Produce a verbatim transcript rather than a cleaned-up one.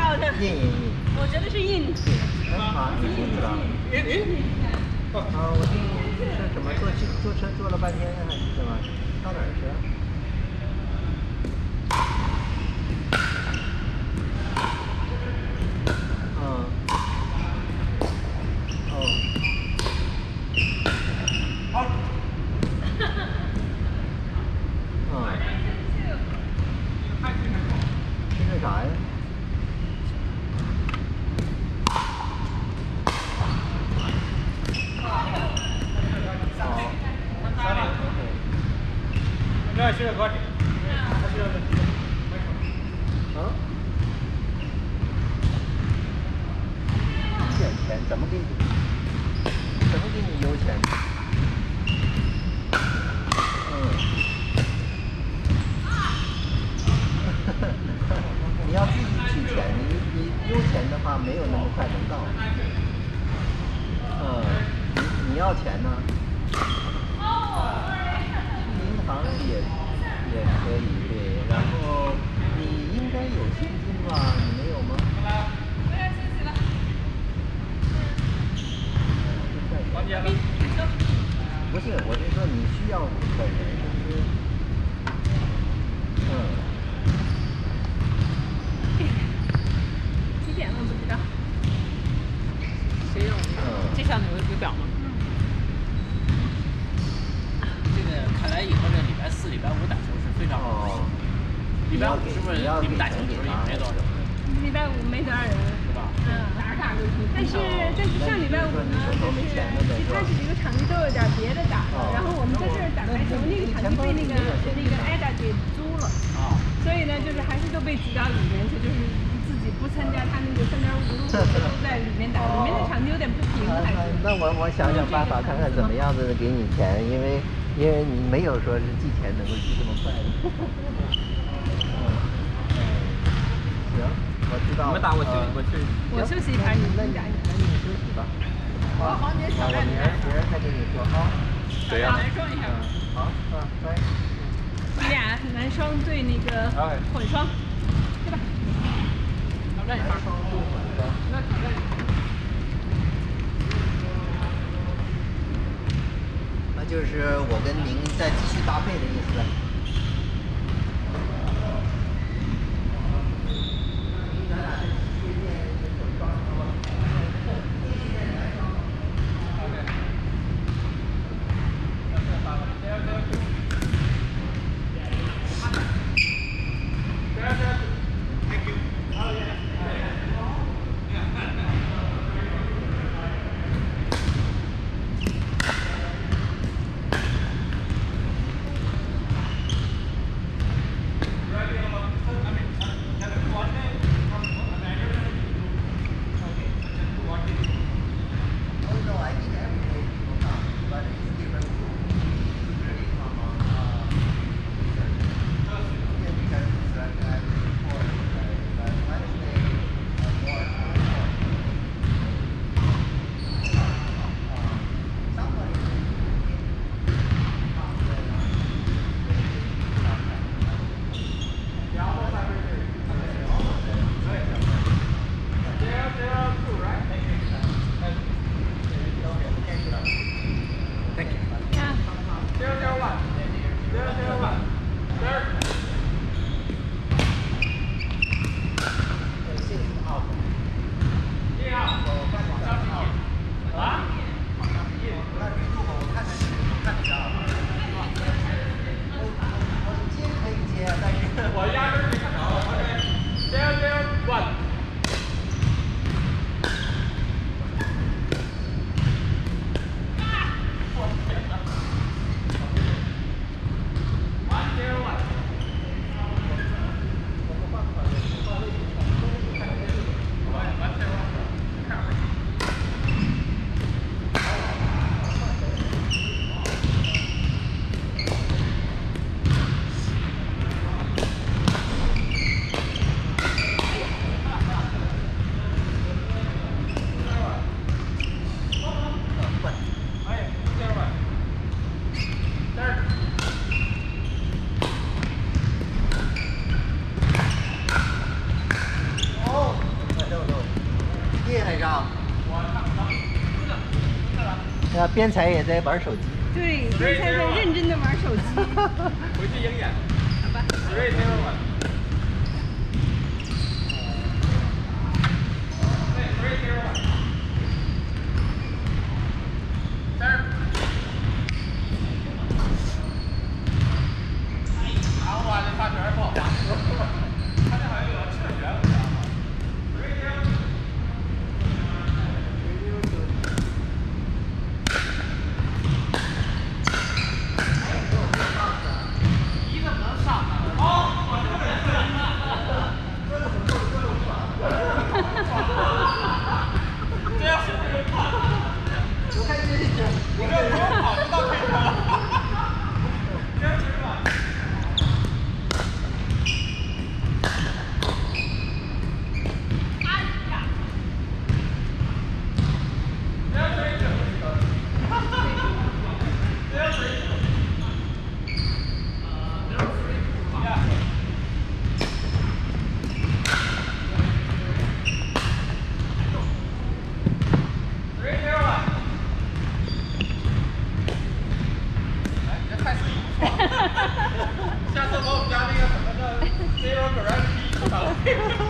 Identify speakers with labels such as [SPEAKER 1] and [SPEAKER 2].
[SPEAKER 1] 道的。
[SPEAKER 2] 印印印。
[SPEAKER 1] 我觉得是印。
[SPEAKER 2] 啊，你印是吧？
[SPEAKER 3] 印印。
[SPEAKER 2] 啊，我印是什么？坐坐车坐了半天还是什么？到哪儿去了？嗯。哦。
[SPEAKER 3] 好。
[SPEAKER 2] 嗯。吃个啥呀？
[SPEAKER 3] 那需要多少？还需要
[SPEAKER 2] 啊？减钱怎么给你？怎么给你邮钱？嗯。你要自己取钱，你你邮钱的话没有那么快能到。嗯。你你要钱呢？银行也也可以，对。然后你应该有现金吧？你没有吗？
[SPEAKER 1] 我要休息了。
[SPEAKER 2] 不是，我是说你需要五块钱，是不是？嗯。
[SPEAKER 1] 几点了不知道。
[SPEAKER 4] 谁用？
[SPEAKER 2] 嗯。
[SPEAKER 4] 这上面有有表吗？这个看来以后这礼拜四、礼拜五打球是非常好的。礼拜五是不是你们打球的时候也没多少人？
[SPEAKER 1] 礼拜五没多少人。
[SPEAKER 4] 是吧？
[SPEAKER 1] 嗯。但是但是上礼拜五呢，就是其他几个场地都有点别的打的，然后我们在这儿打排球，那个场地被那个那个艾达给租了。啊。所以呢，就是还是都被挤到里面去，就是自己不参加他那个三点五路，都在里面打，里面的场地有点不平，还是。
[SPEAKER 2] 那我我想想办法，看看怎么样子给你钱，因为因为你没有说是寄钱能够寄这么快的。行，我知道了。
[SPEAKER 3] 你们打我去，我去。
[SPEAKER 1] 我休息一会儿，你们打。
[SPEAKER 2] 那你休息吧。好，好，明儿明儿再跟你说啊。
[SPEAKER 3] 谁呀？
[SPEAKER 1] 男双一下。
[SPEAKER 2] 好，嗯，拜。
[SPEAKER 1] 你俩男双对那个混双，对吧？
[SPEAKER 4] 挑战一下。
[SPEAKER 1] 那挑战一下。
[SPEAKER 2] 那就是我跟您再继续搭配的意思呗。 那边才也在玩手机。
[SPEAKER 1] 对，边才在认真的玩手机。
[SPEAKER 3] 回去鹰眼。
[SPEAKER 1] 好吧。
[SPEAKER 3] Three zero one。对，three zero one。三。啊，我这发球不好发。他这好像有点侧旋，我知道吗 ？Three zero。
[SPEAKER 4] 你怎么能上呢？
[SPEAKER 3] 哦，这要是我看这是，我这不用跑就到推车了。这样是吧？哎呀！这样水准，这样水准。下次把我们家那个什么的 Zero Gravity 打了。